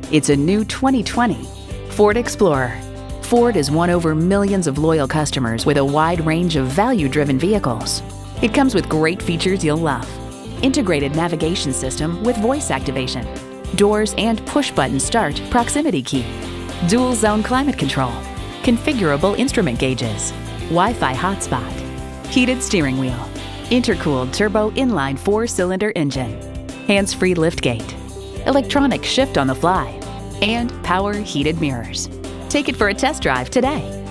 It's a new 2020 Ford Explorer. Ford has won over millions of loyal customers with a wide range of value-driven vehicles. It comes with great features you'll love. Integrated navigation system with voice activation, doors and push-button start proximity key, dual zone climate control, configurable instrument gauges, Wi-Fi hotspot, heated steering wheel, intercooled turbo inline 4-cylinder engine, hands-free liftgate, electronic shift on the fly, and power heated mirrors. Take it for a test drive today.